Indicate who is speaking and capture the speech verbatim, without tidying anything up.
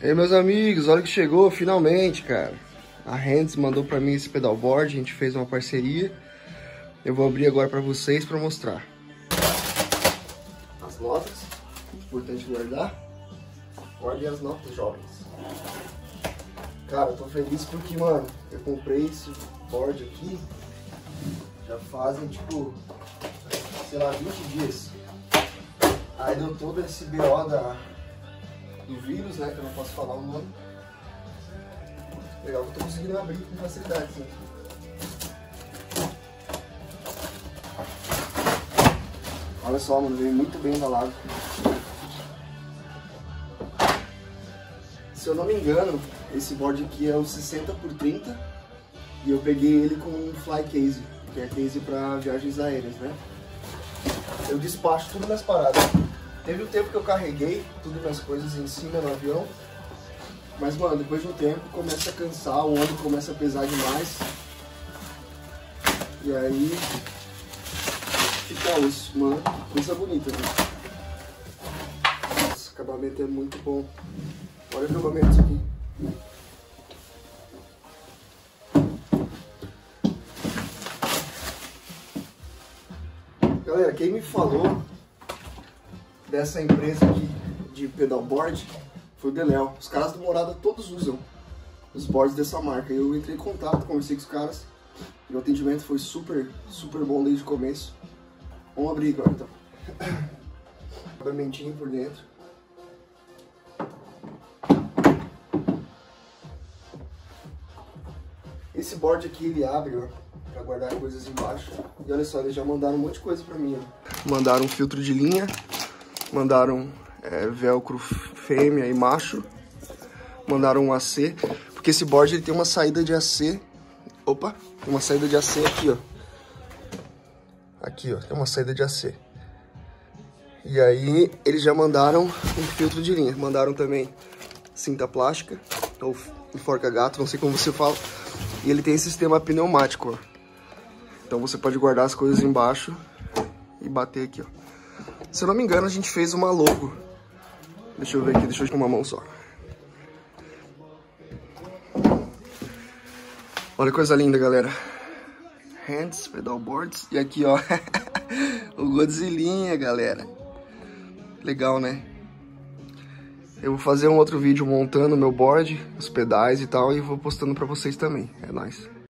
Speaker 1: E aí, meus amigos, olha que chegou, finalmente, cara. A Hands mandou pra mim esse pedalboard, a gente fez uma parceria. Eu vou abrir agora pra vocês pra mostrar. As notas, importante guardar. Guardem as notas, jovens. Cara, eu tô feliz porque, mano, eu comprei esse board aqui já fazem, tipo, sei lá, vinte dias. Aí deu todo esse B O da... do vírus, né, que eu não posso falar o nome. Legal que eu tô conseguindo abrir com facilidade, né? Olha só, mano, veio muito bem embalado. Se eu não me engano, esse board aqui é o sessenta por trinta e eu peguei ele com um fly case, que é case para viagens aéreas, né? Eu despacho tudo nas paradas. Teve um tempo que eu carreguei tudo minhas coisas em cima no avião, mas, mano, depois de um tempo começa a cansar, o ombro começa a pesar demais, e aí fica isso, mano, coisa bonita, né? Nossa, o acabamento é muito bom. Olha o acabamento disso aqui. Galera, quem me falou dessa empresa aqui de pedalboard foi o Deléo. Os caras do Morada todos usam os boards dessa marca. Eu entrei em contato, conversei com os caras e o atendimento foi super, super bom desde o começo. Vamos abrir agora então. Acabamentinho por dentro. Esse board aqui ele abre, ó, pra guardar coisas embaixo. E olha só, eles já mandaram um monte de coisa pra mim, ó. Mandaram um filtro de linha, mandaram é, velcro fêmea e macho, mandaram um A C, porque esse board ele tem uma saída de A C. Opa, tem uma saída de A C aqui, ó. Aqui, ó, tem uma saída de A C. E aí eles já mandaram um filtro de linha, mandaram também cinta plástica, ou enforca-gato, não sei como você fala. E ele tem sistema pneumático, ó. Então você pode guardar as coisas embaixo e bater aqui, ó. Se eu não me engano, a gente fez uma logo. Deixa eu ver aqui, deixa eu ir com uma mão só. Olha que coisa linda, galera. Hands, pedalboards. E aqui, ó, o Godzillinha, galera. Legal, né? Eu vou fazer um outro vídeo montando o meu board, os pedais e tal, e vou postando pra vocês também. É nóis.